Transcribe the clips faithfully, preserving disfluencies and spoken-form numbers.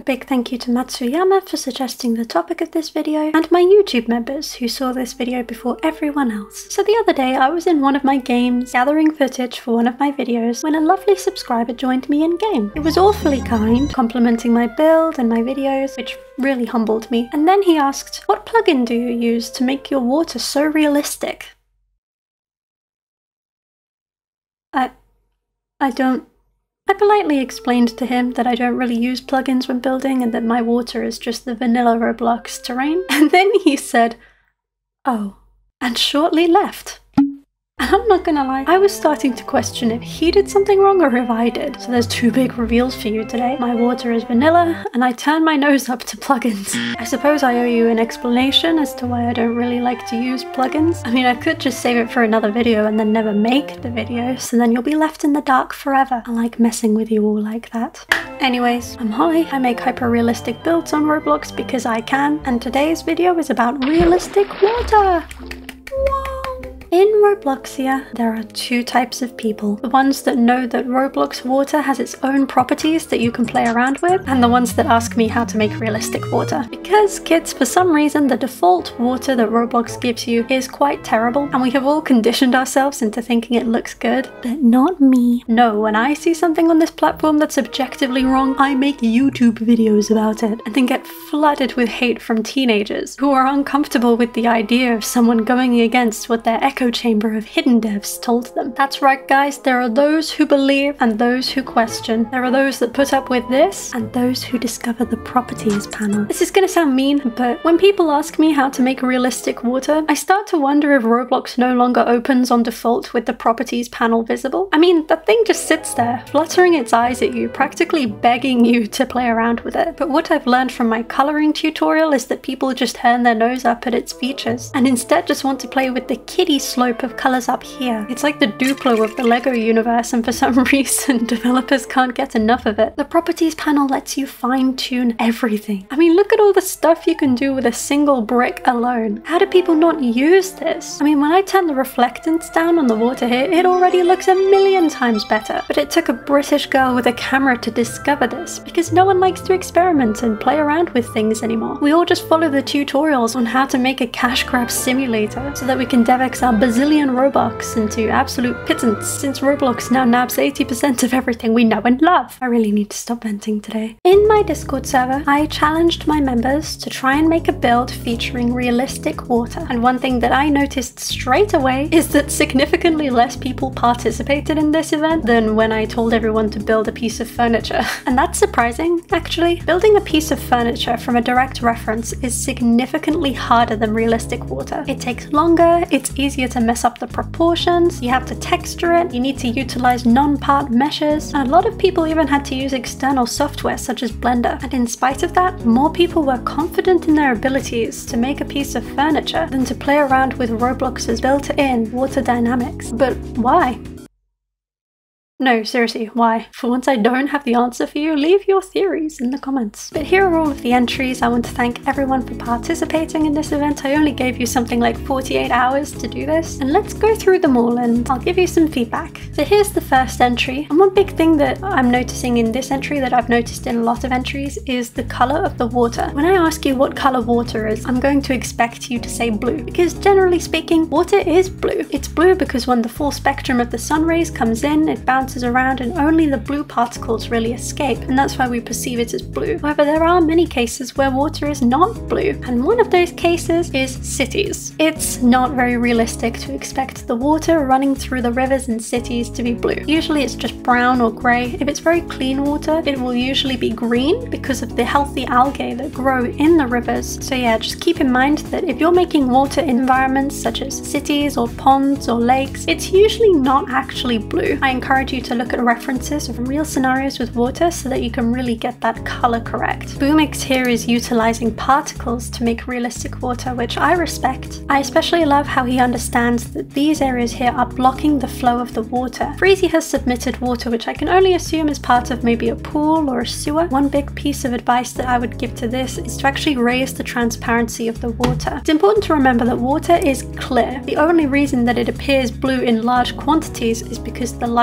A big thank you to Matsuyama for suggesting the topic of this video, and my YouTube members who saw this video before everyone else. So the other day I was in one of my games gathering footage for one of my videos when a lovely subscriber joined me in game. It was awfully kind, complimenting my build and my videos, which really humbled me. And then he asked, what plugin do you use to make your water so realistic? I... I don't... I politely explained to him that I don't really use plugins when building and that my water is just the vanilla Roblox terrain. And then he said, oh, and shortly left. And I'm not gonna lie, I was starting to question if he did something wrong or if I did. So there's two big reveals for you today. My water is vanilla, and I turn my nose up to plugins. I suppose I owe you an explanation as to why I don't really like to use plugins. I mean, I could just save it for another video and then never make the video, so then you'll be left in the dark forever. I like messing with you all like that. Anyways, I'm Holly. I make hyper-realistic builds on Roblox because I can, and today's video is about realistic water. Whoa. In Robloxia, there are two types of people. The ones that know that Roblox water has its own properties that you can play around with, and the ones that ask me how to make realistic water. Because, kids, for some reason, the default water that Roblox gives you is quite terrible, and we have all conditioned ourselves into thinking it looks good, but not me. No, when I see something on this platform that's objectively wrong, I make YouTube videos about it, and then get flooded with hate from teenagers who are uncomfortable with the idea of someone going against what their echo chamber of hidden devs told them. That's right, guys, there are those who believe and those who question. There are those that put up with this and those who discover the properties panel. This is gonna sound mean, but when people ask me how to make realistic water, I start to wonder if Roblox no longer opens on default with the properties panel visible. I mean, that thing just sits there, fluttering its eyes at you, practically begging you to play around with it. But what I've learned from my coloring tutorial is that people just turn their nose up at its features and instead just want to play with the kiddie slope of colors up here. It's like the Duplo of the Lego universe, and for some reason developers can't get enough of it. The properties panel lets you fine-tune everything. I mean, look at all the stuff you can do with a single brick alone. How do people not use this? I mean, when I turn the reflectance down on the water here, it already looks a million times better. But it took a British girl with a camera to discover this, because no one likes to experiment and play around with things anymore. We all just follow the tutorials on how to make a cash grab simulator so that we can DevX our bazillion Robux into absolute pittance, since Roblox now nabs eighty percent of everything we know and love. I really need to stop venting today. In my Discord server, I challenged my members to try and make a build featuring realistic water, and one thing that I noticed straight away is that significantly less people participated in this event than when I told everyone to build a piece of furniture. And that's surprising, actually. Building a piece of furniture from a direct reference is significantly harder than realistic water. It takes longer, it's easier to mess up the proportions, you have to texture it, you need to utilize non-part meshes, and a lot of people even had to use external software such as Blender. And in spite of that, more people were confident in their abilities to make a piece of furniture than to play around with Roblox's built-in water dynamics. But why? No, seriously, why? For once I don't have the answer for you, leave your theories in the comments. But here are all of the entries. I want to thank everyone for participating in this event. I only gave you something like forty-eight hours to do this, and let's go through them all and I'll give you some feedback. So here's the first entry, and one big thing that I'm noticing in this entry that I've noticed in a lot of entries is the color of the water. When I ask you what color water is, I'm going to expect you to say blue, because generally speaking, water is blue. It's blue because when the full spectrum of the sun rays comes in, it bounces around and only the blue particles really escape, and that's why we perceive it as blue. However, there are many cases where water is not blue, and one of those cases is cities. It's not very realistic to expect the water running through the rivers in cities to be blue. Usually it's just brown or grey. If it's very clean water, it will usually be green because of the healthy algae that grow in the rivers. So yeah, just keep in mind that if you're making water environments such as cities or ponds or lakes, it's usually not actually blue. I encourage you to look at references from real scenarios with water so that you can really get that color correct. Boomix here is utilizing particles to make realistic water, which I respect. I especially love how he understands that these areas here are blocking the flow of the water. Freezy has submitted water, which I can only assume is part of maybe a pool or a sewer. One big piece of advice that I would give to this is to actually raise the transparency of the water. It's important to remember that water is clear. The only reason that it appears blue in large quantities is because the light bounces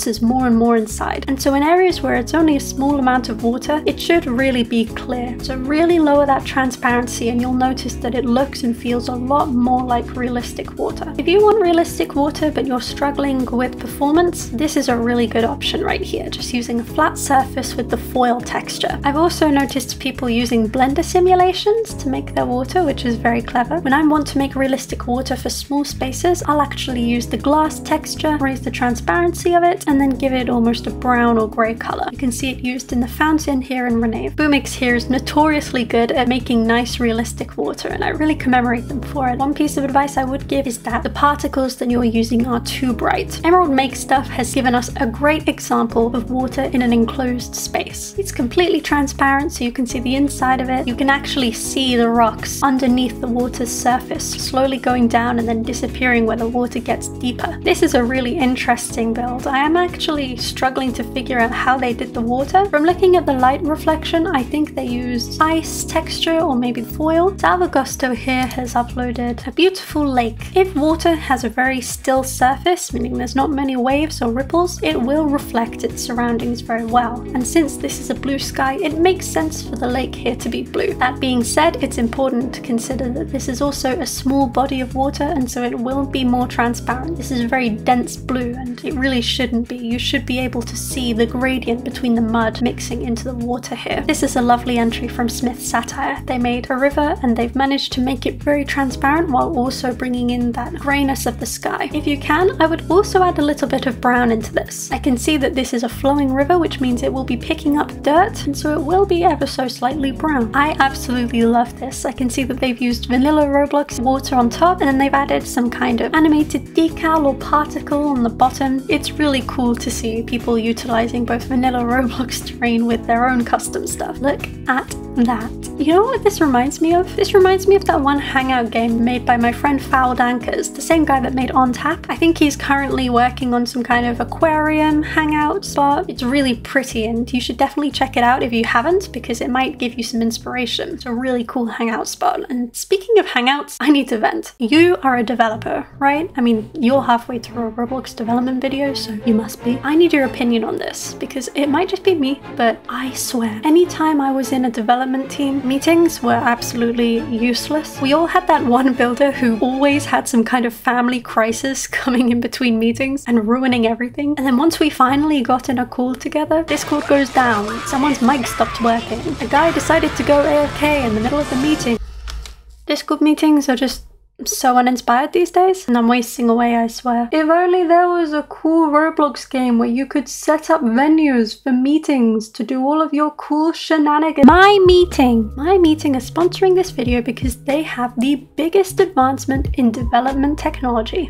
condenses more and more inside. And so in areas where it's only a small amount of water, it should really be clear. So really lower that transparency and you'll notice that it looks and feels a lot more like realistic water. If you want realistic water but you're struggling with performance, this is a really good option right here, just using a flat surface with the foil texture. I've also noticed people using Blender simulations to make their water, which is very clever. When I want to make realistic water for small spaces, I'll actually use the glass texture, raise the transparency of it, and then give it almost a brown or grey colour. You can see it used in the fountain here in Renee. Boomix here is notoriously good at making nice realistic water, and I really commemorate them for it. One piece of advice I would give is that the particles that you're using are too bright. Emerald Make Stuff has given us a great example of water in an enclosed space. It's completely transparent, so you can see the inside of it. You can actually see the rocks underneath the water's surface, slowly going down and then disappearing where the water gets deeper. This is a really interesting build. I am actually struggling to figure out how they did the water. From looking at the light reflection, I think they used ice texture or maybe foil. Salvagusto here has uploaded a beautiful lake. If water has a very still surface, meaning there's not many waves or ripples, it will reflect its surroundings very well. And since this is a blue sky, it makes sense for the lake here to be blue. That being said, it's important to consider that this is also a small body of water, and so it will be more transparent. This is a very dense blue and it really shouldn't be. You should be able to see the gradient between the mud mixing into the water here. This is a lovely entry from Smith Satire. They made a river and they've managed to make it very transparent while also bringing in that greyness of the sky. If you can, I would also add a little bit of brown into this. I can see that this is a flowing river, which means it will be picking up dirt, and so it will be ever so slightly brown. I absolutely love this. I can see that they've used vanilla Roblox water on top, and then they've added some kind of animated decal or particle on the bottom. It's really cool to see people utilizing both vanilla Roblox terrain with their own custom stuff. Look at that. You know what this reminds me of? This reminds me of that one Hangout game made by my friend Fouled Anchors, the same guy that made On Tap. I think he's currently working on some kind of aquarium hangout spot. It's really pretty and you should definitely check it out if you haven't, because it might give you some inspiration. It's a really cool hangout spot. And speaking of hangouts, I need to vent. You are a developer, right? I mean, you're halfway through a Roblox development video, so you must be. I need your opinion on this, because it might just be me, but I swear, anytime I was in a development team, meetings were absolutely useless. We all had that one builder who always had some kind of family crisis coming in between meetings and ruining everything. And then once we finally got in a call together, Discord goes down, someone's mic stopped working, a guy decided to go A F K in the middle of the meeting. Discord meetings are just so uninspired these days, and I'm wasting away, I swear. If only there was a cool Roblox game where you could set up venues for meetings to do all of your cool shenanigans. MyMeeting! MyMeeting is sponsoring this video because they have the biggest advancement in development technology.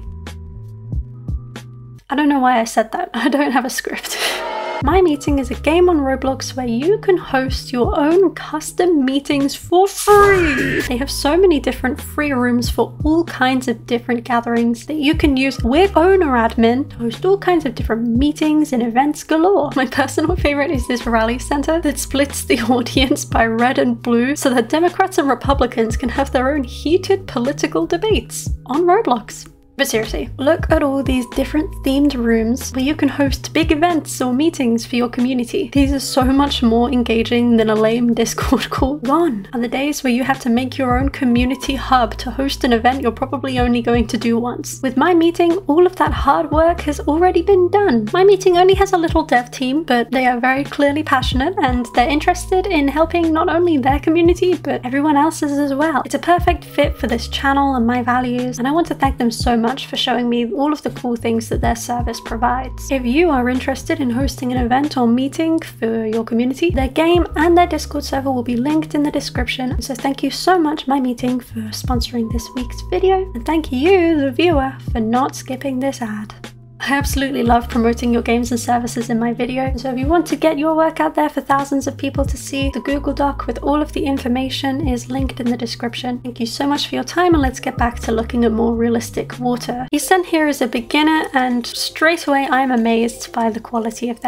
I don't know why I said that. I don't have a script. MyMeeting is a game on Roblox where you can host your own custom meetings for free. They have so many different free rooms for all kinds of different gatherings that you can use with owner admin to host all kinds of different meetings and events galore. My personal favorite is this rally center that splits the audience by red and blue so that Democrats and Republicans can have their own heated political debates on Roblox. But seriously, look at all these different themed rooms where you can host big events or meetings for your community. These are so much more engaging than a lame Discord call. Gone are the days where you have to make your own community hub to host an event you're probably only going to do once. With MyMeeting, all of that hard work has already been done. MyMeeting only has a little dev team, but they are very clearly passionate and they're interested in helping not only their community, but everyone else's as well. It's a perfect fit for this channel and my values, and I want to thank them so much for showing me all of the cool things that their service provides. If you are interested in hosting an event or meeting for your community, their game and their Discord server will be linked in the description. So thank you so much, MyMeeting, for sponsoring this week's video, and thank you, the viewer, for not skipping this ad. I absolutely love promoting your games and services in my video, so if you want to get your work out there for thousands of people to see, the Google Doc with all of the information is linked in the description. Thank you so much for your time, and let's get back to looking at more realistic water. He's sent here as a beginner, and straight away I'm amazed by the quality of their work.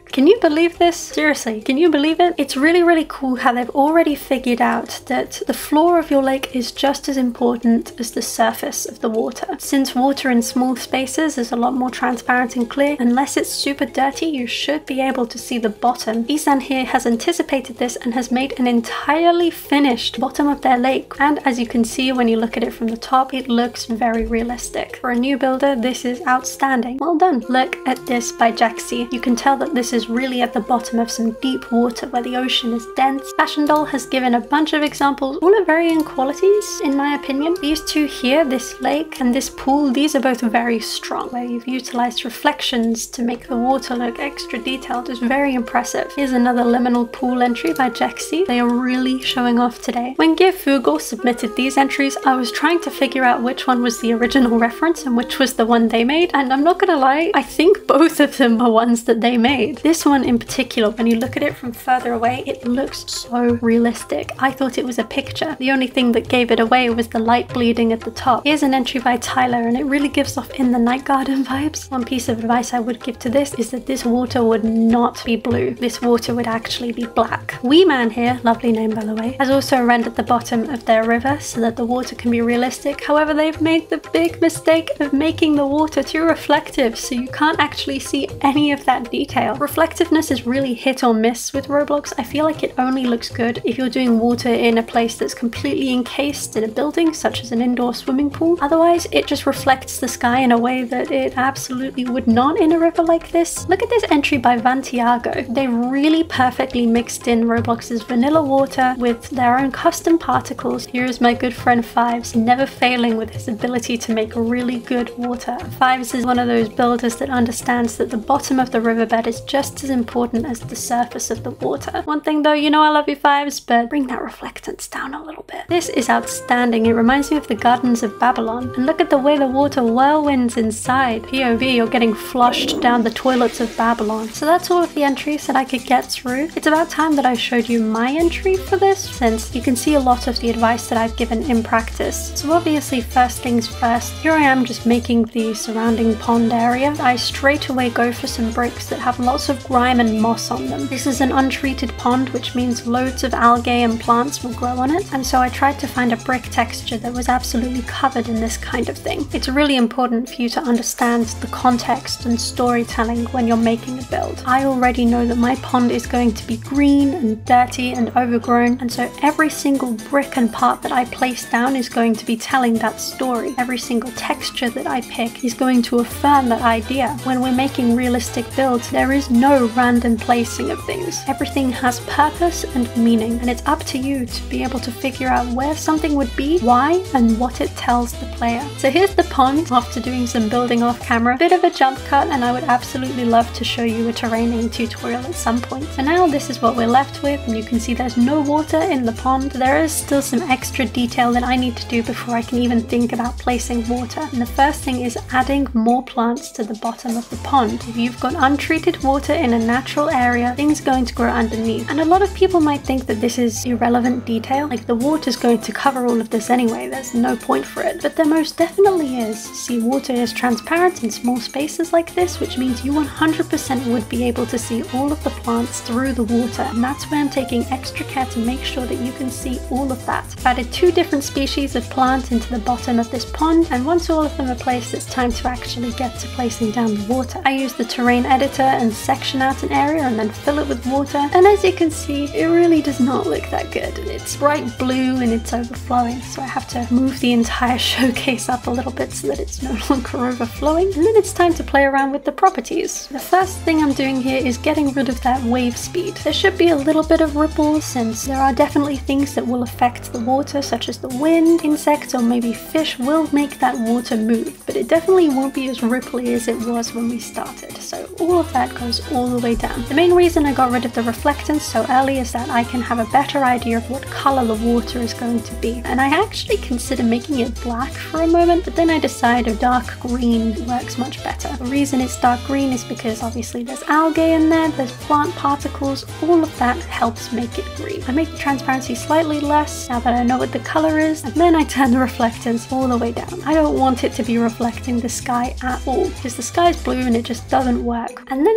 Can you believe this? Seriously, can you believe it? It's really, really cool how they've already figured out that the floor of your lake is just as important as the surface of the water. Since water in small spaces is a lot more transparent and clear, unless it's super dirty, you should be able to see the bottom. Isan here has anticipated this and has made an entirely finished bottom of their lake. And as you can see when you look at it from the top, it looks very realistic. For a new builder, this is outstanding. Well done. Look at this by Jaxi. You can tell that this is really at the bottom of some deep water where the ocean is dense. Fashion Doll has given a bunch of examples, all of varying qualities in my opinion. These two here, this lake and this pool, these are both very strong, where you've utilized reflections to make the water look extra detailed. Is very impressive. Here's another liminal pool entry by Jaxi. They are really showing off today. When Gifugol submitted these entries, I was trying to figure out which one was the original reference and which was the one they made, and I'm not gonna lie, I think both of them are ones that they made. This one in particular, when you look at it from further away, it looks so realistic. I thought it was a picture. The only thing that gave it away was the light bleeding at the top. Here's an entry by Tyler, and it really gives off In the Night Garden vibes. One piece of advice I would give to this is that this water would not be blue. This water would actually be black. Wee Man here, lovely name by the way, has also rendered the bottom of their river so that the water can be realistic. However, they've made the big mistake of making the water too reflective, so you can't actually see any of that detail. Reflectiveness is really hit or miss with Roblox. I feel like it only looks good if you're doing water in a place that's completely encased in a building, such as an indoor swimming pool. Otherwise, it just reflects the sky in a way that it absolutely would not in a river like this. Look at this entry by Vantiago. They really perfectly mixed in Roblox's vanilla water with their own custom particles. Here's my good friend Fives, never failing with his ability to make really good water. Fives is one of those builders that understands that the bottom of the riverbed is just as important as the surface of the water. One thing though, you know I love you Fives, but bring that reflectance down a little bit. This is outstanding. It reminds me of the Gardens of Babylon. And look at the way the water whirlwinds inside. P O V, you're getting flushed down the toilets of Babylon. So that's all of the entries that I could get through. It's about time that I showed you my entry for this, since you can see a lot of the advice that I've given in practice. So obviously, first things first, here I am just making the surrounding pond area. I straight away go for some bricks that have lots of grime and moss on them. This is an untreated pond, which means loads of algae and plants will grow on it, and so I tried to find a brick texture that was absolutely covered in this kind of thing. It's really important for you to understand the context and storytelling when you're making a build. I already know that my pond is going to be green and dirty and overgrown, and so every single brick and part that I place down is going to be telling that story. Every single texture that I pick is going to affirm that idea. When we're making realistic builds, there is no random placing of things. Everything has purpose and meaning, and it's up to you to be able to figure out where something would be, why, and what it tells the player. So here's the pond after doing some building off camera. Bit of a jump cut, and I would absolutely love to show you a terraining tutorial at some point. For now, this is what we're left with, and you can see there's no water in the pond. There is still some extra detail that I need to do before I can even think about placing water. And the first thing is adding more plants to the bottom of the pond. If you've got untreated water in a natural area, things are going to grow underneath. And a lot of people might think that this is irrelevant detail, like the water's going to cover all of this anyway, there's no point for it. But there most definitely is. See, water is transparent in small spaces like this, which means you one hundred percent would be able to see all of the plants through the water. And that's why I'm taking extra care to make sure that you can see all of that. I've added two different species of plant into the bottom of this pond, and once all of them are placed, it's time to actually get to placing down the water. I use the terrain editor and section out an area and then fill it with water, and as you can see, it really does not look that good. It's bright blue and it's overflowing, so I have to move the entire showcase up a little bit so that it's no longer overflowing. And then it's time to play around with the properties. The first thing I'm doing here is getting rid of that wave speed. There should be a little bit of ripples, since there are definitely things that will affect the water, such as the wind, insects, or maybe fish will make that water move, but it definitely won't be as ripply as it was when we started. So all of that goes all the way down. The main reason I got rid of the reflectance so early is that I can have a better idea of what color the water is going to be. And I actually consider making it black for a moment, but then I decided dark green works much better. The reason it's dark green is because obviously there's algae in there, there's plant particles, all of that helps make it green. I make the transparency slightly less now that I know what the color is, and then I turn the reflectance all the way down. I don't want it to be reflecting the sky at all, because the sky's blue and it just doesn't work. And then it's time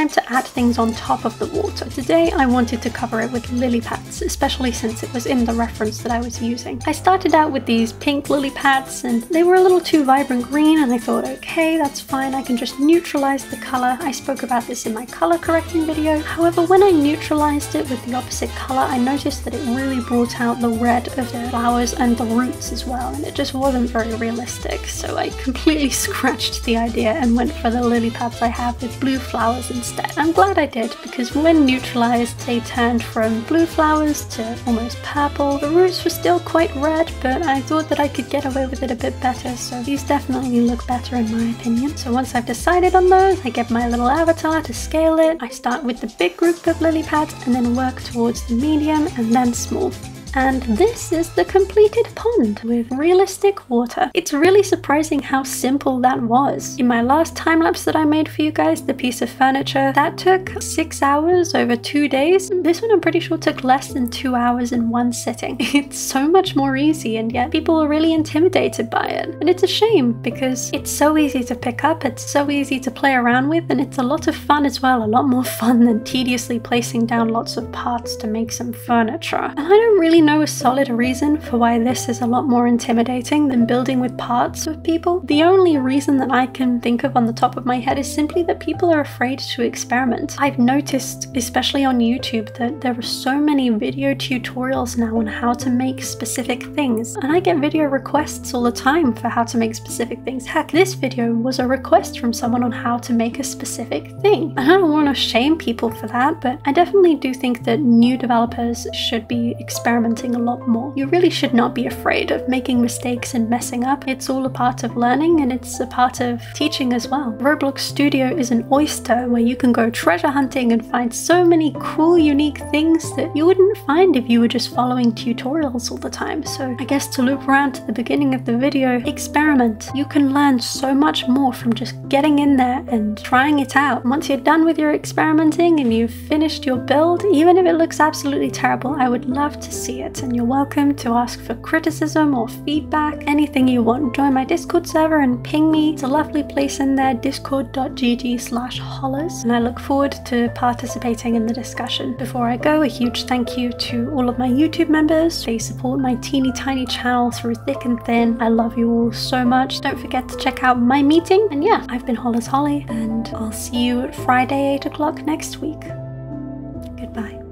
time to add things on top of the water. Today I wanted to cover it with lily pads, especially since it was in the reference that I was using. I started out with these pink lily pads and they were a little too vibrant green, and I thought, okay, that's fine, I can just neutralize the color. I spoke about this in my color correcting video. However, when I neutralized it with the opposite color, I noticed that it really brought out the red of the flowers and the roots as well, and it just wasn't very realistic. So I completely scratched the idea and went for the lily pads I have with blue flowers instead. I'm glad I did, because when neutralized they turned from blue flowers to almost purple. The roots were still quite red, but I thought that I could get away with it a bit better, so these definitely look better in my opinion. So once I've decided on those, I get my little avatar to scale it. I start with the big group of lily pads and then work towards the medium and then small. And this is the completed pond with realistic water. It's really surprising how simple that was. In my last time lapse that I made for you guys, the piece of furniture, that took six hours over two days. This one I'm pretty sure took less than two hours in one sitting. It's so much more easy, and yet people are really intimidated by it. And it's a shame because it's so easy to pick up, it's so easy to play around with, and it's a lot of fun as well. A lot more fun than tediously placing down lots of parts to make some furniture. And I don't really know a solid reason for why this is a lot more intimidating than building with parts of people. The only reason that I can think of on the top of my head is simply that people are afraid to experiment. I've noticed, especially on YouTube, that there are so many video tutorials now on how to make specific things, and I get video requests all the time for how to make specific things. Heck, this video was a request from someone on how to make a specific thing. I don't want to shame people for that, but I definitely do think that new developers should be experimenting a lot more. You really should not be afraid of making mistakes and messing up. It's all a part of learning, and it's a part of teaching as well. Roblox Studio is an oyster where you can go treasure hunting and find so many cool, unique things that you wouldn't find if you were just following tutorials all the time. So I guess to loop around to the beginning of the video, experiment. You can learn so much more from just getting in there and trying it out. Once you're done with your experimenting and you've finished your build, even if it looks absolutely terrible, I would love to see it. And you're welcome to ask for criticism or feedback, anything you want. Join my Discord server and ping me. It's a lovely place in there, discord dot g g slash hollers, and I look forward to participating in the discussion. Before I go, a huge thank you to all of my YouTube members. They support my teeny tiny channel through thick and thin. I love you all so much. Don't forget to check out my meeting. And yeah, I've been Hollers Holly, and I'll see you at Friday eight o'clock next week. Goodbye.